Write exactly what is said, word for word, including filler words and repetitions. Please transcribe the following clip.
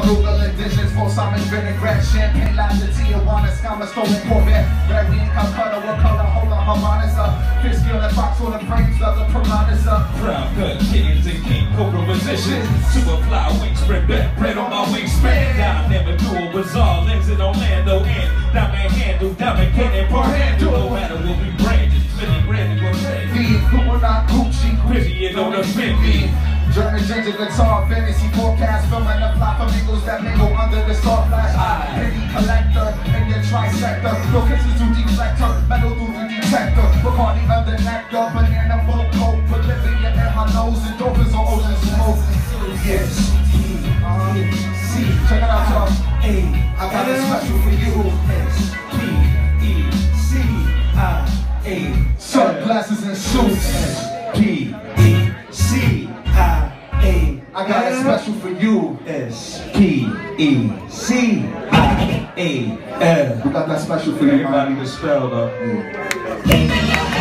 arugula dishes, full salmon vinaigrette, champagne, latte, Tijuana, scammer, stolen Corvette, red wing, Calcutta, what color, hold on, Havanas up, fish skill and fox on the frames, other piranhas up. Brown cut kittens and king cobra positions, super fly wing spread, back bread on my wingspan. Down never do a bizarre, legs in Orlando, and diamond handle, diamond cannon per handle. No matter what we brand, just spinning bread and go red. Me, who not Gucci, Gritty and on the fifty. German ginger guitar, fantasy forecast, filming the fly flamingos that mingle under the soft flash. I penny collector in your trisector, no kisses to deflector, metal through the detector, Bacardi under nectar, banana boat coat, put Libya in my nose, and dolphins on ocean smoke. Yes, uh, see, check it out, y'all. Hey, I got it special for you. S P E C I A. Sunglasses and suits. S P E C I A. I got it special for you. S P E C I A L. We got that special for you, man. Everybody can spell though.